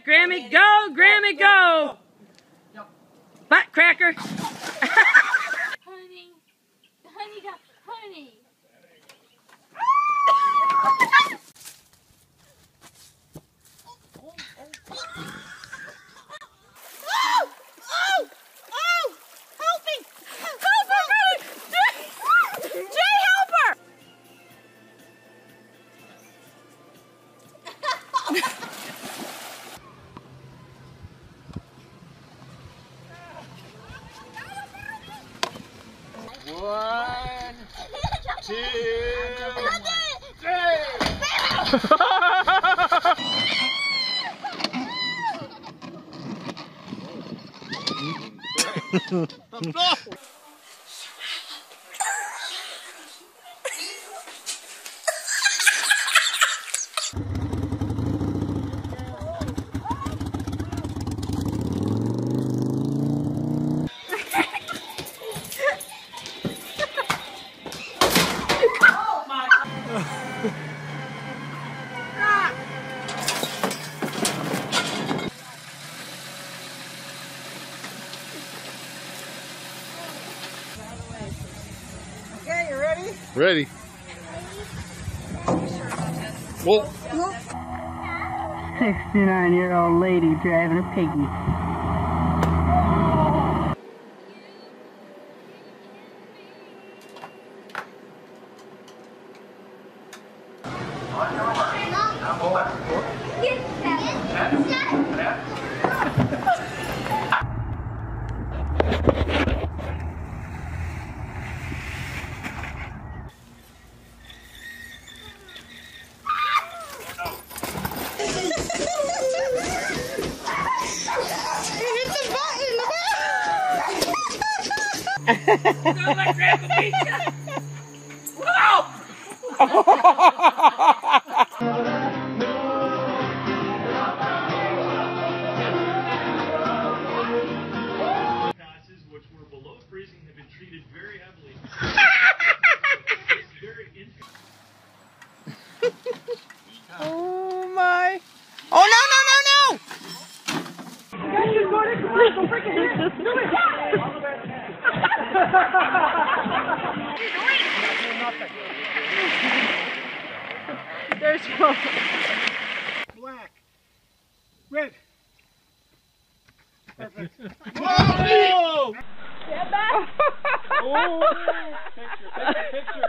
right, Grammy, go, Grammy, go. Butt cracker. Honey, honey, honey. One, two, three. Okay, you ready? Ready. Well, 69-year-old lady driving a piggy. Don't let Grandpa beat you. Passes which were below freezing have been treated very heavily. It's very interesting. Oh my. Oh no, no, no, no! Guys, you're going to commercial freaking hit. Do it. There's one. Black. Red. Perfect. Whoa! Stand back. Oh! Picture, picture.